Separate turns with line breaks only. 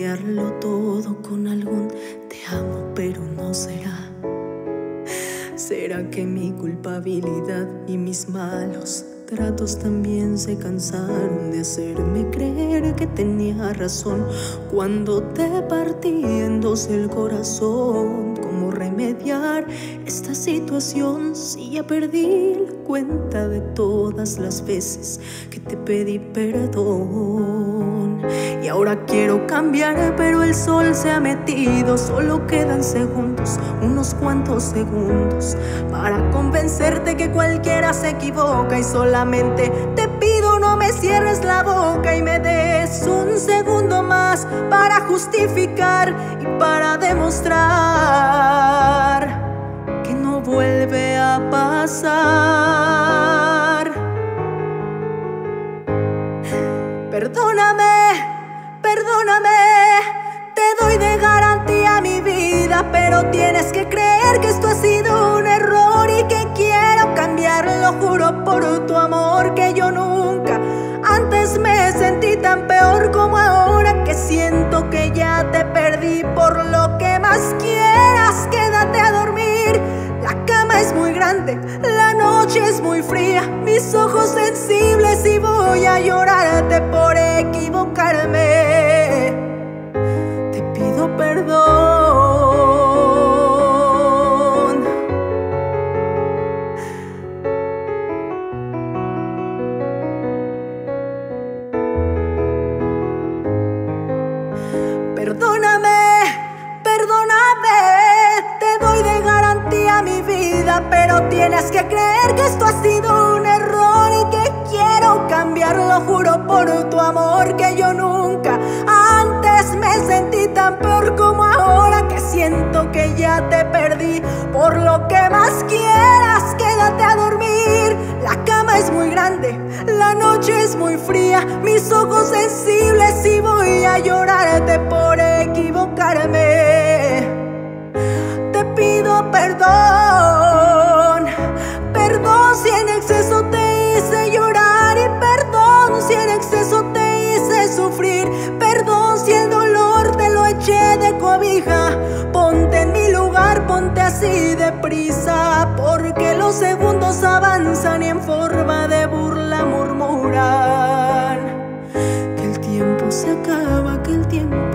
cambiarlo todo con algún te amo, pero no será. ¿Será que mi culpabilidad y mis malos tratos también se cansaron de hacerme creer que tenía razón cuando te partí en dos el corazón? ¿Cómo remediar esta situación si ya perdí la cuenta de todas las veces que te pedí perdón? Y ahora quiero cambiar, pero el sol se ha metido. Solo quedan segundos, unos cuantos segundos, para convencerte que cualquiera se equivoca. Y solamente te pido no me cierres la boca y me des un segundo más para justificar y para demostrar que no vuelve a pasar. Perdóname, te doy de garantía mi vida, pero tienes que creer que esto ha sido un error y que quiero cambiarlo. Juro por tu amor que yo nunca antes me sentí tan peor como ahora, que siento que ya te perdí. Por lo que más quieras, quédate a dormir. La cama es muy grande, la noche es muy fría, mis ojos sensibles y voy a llorarte por equivocarme. Te pido perdón. Perdóname, te doy de garantía mi vida, pero tienes que creer que esto ha sido un error y que quiero cambiarlo. Juro por tu amor que yo nunca antes me sentí tan peor como ahora, que siento que ya te perdí. Por lo que más quieras, quédate a dormir. La cama es muy grande, la noche es muy fría, mis ojos sensibles y voy a llorarte por equivocarme. Te pido perdón, perdón si en exceso te hice llorar, y perdón si en exceso te hice sufrir, perdón si el dolor te lo eché de cobija. Ponte en mi lugar, ponte así deprisa, porque los segundos avanzan y en forma de burla murmuran que el tiempo se acaba, que el tiempo